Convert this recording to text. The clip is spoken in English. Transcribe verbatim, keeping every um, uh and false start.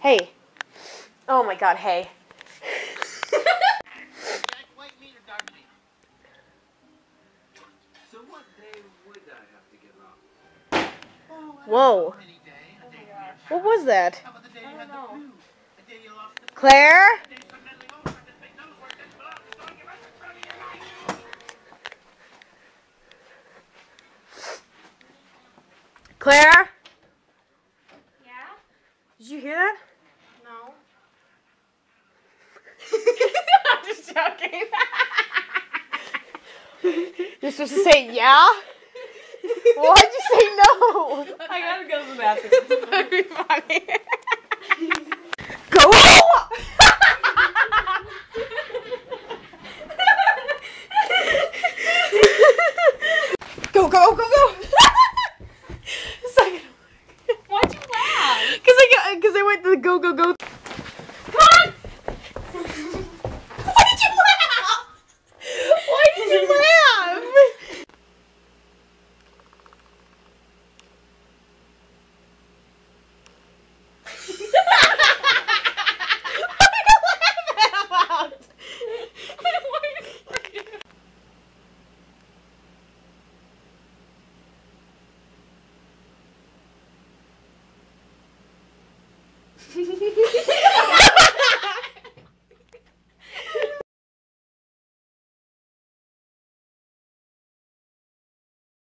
Hey. Oh my god, hey. So what day would I have to get off? Whoa. What was that? How about the day you had the flu? The day you lost the Claire? the day fundamentally over and this big nose work didn't belong to doing your rest of your life. Claire? Yeah? Did you hear that? No. I'm just joking. You're supposed to say yeah? Why'd you say no? I gotta go to the bathroom. That'd be funny. Go! Go, go, go, go! Second. Why'd you laugh? Cause I got, cause I went to the go, go, go. Come on! Why did you laugh? Why did you laugh? What are you laughing about?